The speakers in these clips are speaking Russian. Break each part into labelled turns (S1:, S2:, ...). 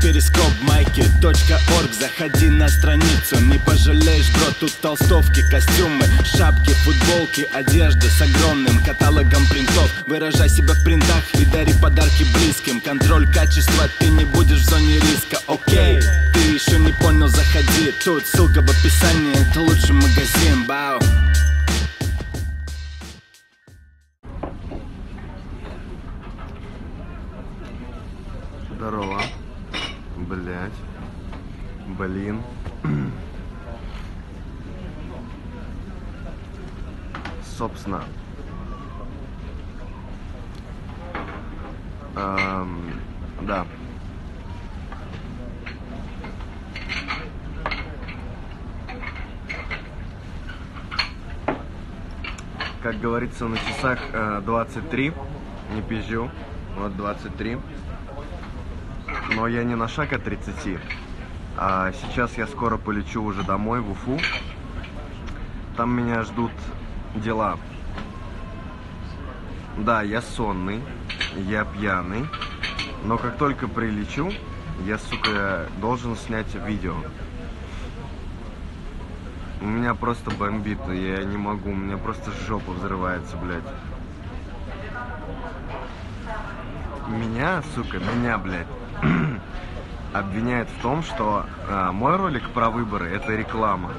S1: перископ майки.орг. Заходи на страницу, не пожалеешь, бро. Тут толстовки, костюмы, шапки, футболки, одежда с огромным каталогом принтов. Выражай себя в принтах и дари подарки близким. Контроль качества, ты не будешь в зоне риска, окей. Ты еще не понял, заходи. Тут ссылка в описании, это лучший магазин, бау.
S2: Здорово. Блять. Блин. Собственно. Да. Как говорится, на часах 23. Не пизжу. Вот 23. Но я не на шаг от 30. А сейчас я скоро полечу уже домой, в Уфу. Там меня ждут дела. Да, я сонный, я пьяный. Но как только прилечу, я, сука, должен снять видео. У меня просто бомбит, я не могу, у меня просто жопа взрывается, блядь. Меня, сука, блядь, обвиняют в том, что мой ролик про выборы — это реклама.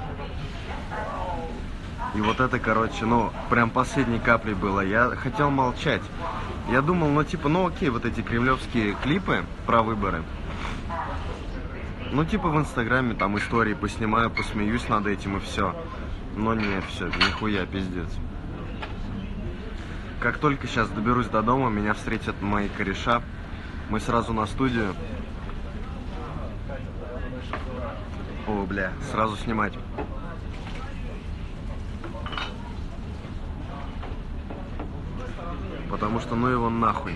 S2: И вот это, короче, ну, прям последней каплей было. Я хотел молчать. Я думал, ну, типа, ну, окей, вот эти кремлевские клипы про выборы. Ну, типа, в Инстаграме там истории поснимаю, посмеюсь над этим и все. Но нет, все, нихуя, пиздец. Как только сейчас доберусь до дома, меня встретят мои кореша. Мы сразу на студию. О, бля, сразу снимать. Потому что ну его нахуй.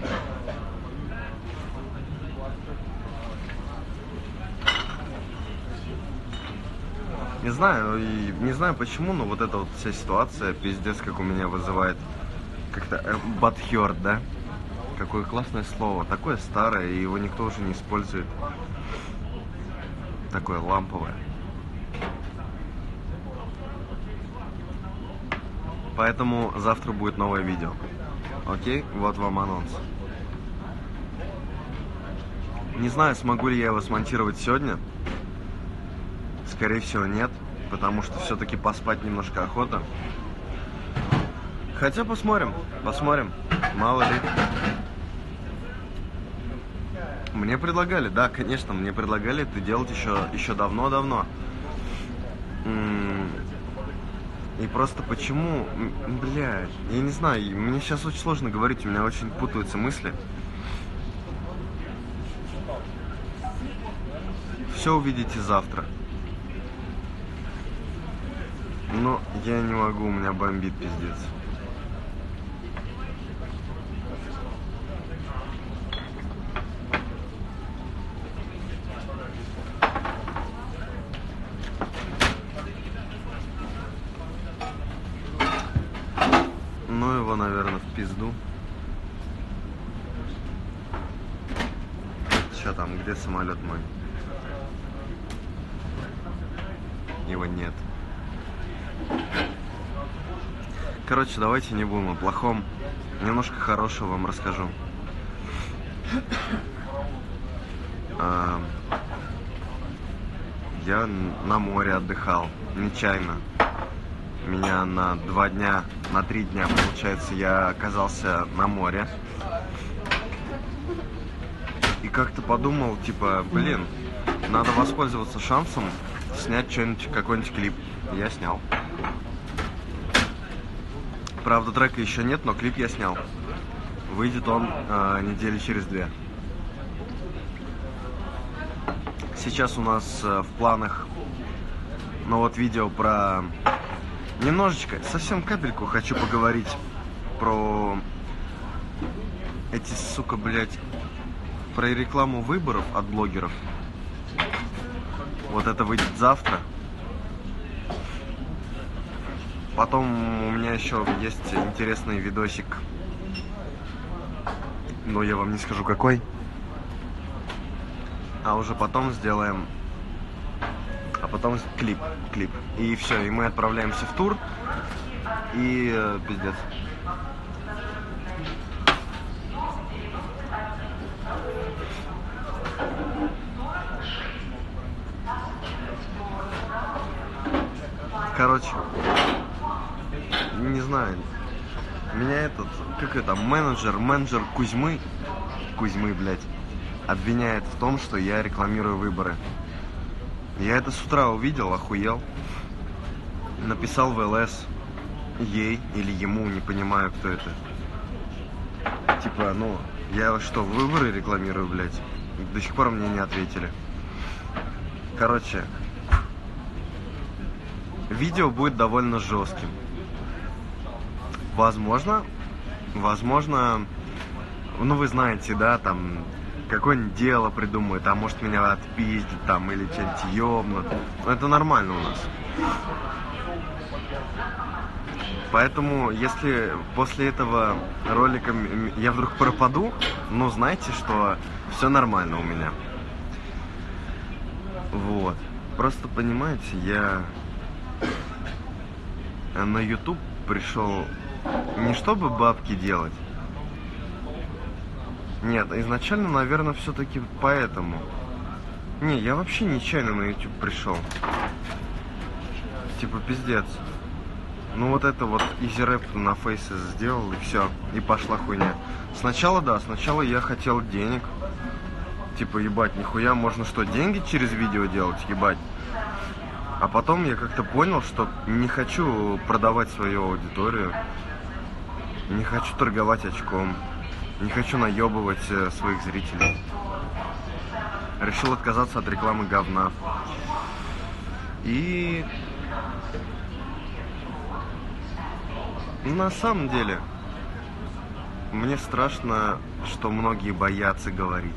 S2: Не знаю почему, но вот эта вот вся ситуация, пиздец, как у меня вызывает как-то бадхёрт, да? Какое классное слово, такое старое, и его никто уже не использует. Такое ламповое. Поэтому завтра будет новое видео. Окей, вот вам анонс. Не знаю, смогу ли я его смонтировать сегодня. Скорее всего, нет, потому что все-таки поспать немножко охота. Хотя посмотрим, мало ли. Мне предлагали, да, конечно, мне предлагали это делать еще давно-давно. И просто почему, блядь, я не знаю, мне сейчас очень сложно говорить, у меня очень путаются мысли. Все увидите завтра. Но я не могу, у меня бомбит, пиздец. Ну его, наверное, в пизду. Че там, где самолет мой? Его нет. Короче, давайте не будем о плохом. Немножко хорошего вам расскажу. Я на море отдыхал, нечаянно. Меня на 2 дня, на 3 дня, получается, я оказался на море. И как-то подумал, типа, блин, надо воспользоваться шансом снять что-нибудь, какой-нибудь клип. Я снял. Правда, трека еще нет, но клип я снял. Выйдет он недели через 2. Сейчас у нас в планах, ну вот, видео про... Немножечко, совсем капельку хочу поговорить про эти, сука, блядь, про рекламу выборов от блогеров. Вот это выйдет завтра. Потом у меня еще есть интересный видосик, но я вам не скажу какой. а уже потом сделаем... А потом клип. И все, и мы отправляемся в тур. И пиздец. Короче, не знаю. Меня этот, как это, менеджер Кузьмы, блядь, обвиняет в том, что я рекламирую выборы. Я это с утра увидел, охуел. Написал в ЛС ей или ему, не понимаю, кто это. Типа, ну, я что, выборы рекламирую, блядь? До сих пор мне не ответили. Короче, видео будет довольно жестким. Возможно, ну вы знаете, да, там, какое-нибудь дело придумают, а может меня отпиздят там, или что-нибудь ёбнут. Это нормально у нас. Поэтому, если после этого ролика я вдруг пропаду, ну, знайте, что все нормально у меня. Вот. Просто, понимаете, я на YouTube пришел не чтобы бабки делать. Нет, изначально, наверное, все-таки поэтому. Не, я вообще нечаянно на YouTube пришел. Типа, пиздец. Ну вот это вот изи-рэп на фейсе сделал, и все, и пошла хуйня. Сначала, да, сначала я хотел денег. Типа, ебать, нихуя, можно что, деньги через видео делать, ебать. А потом я как-то понял, что не хочу продавать свою аудиторию. Не хочу торговать очком. Не хочу наебывать своих зрителей. Решил отказаться от рекламы говна. И... на самом деле, мне страшно, что многие боятся говорить.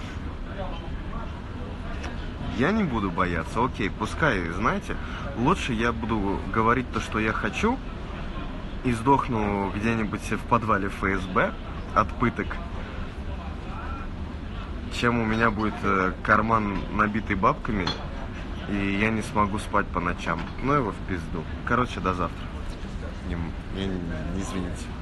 S2: Я не буду бояться, окей, пускай, знаете, лучше я буду говорить то, что я хочу, и сдохну где-нибудь в подвале ФСБ от пыток, чем у меня будет карман набитый бабками, и я не смогу спать по ночам. Ну его в пизду. Короче, до завтра. Не извините.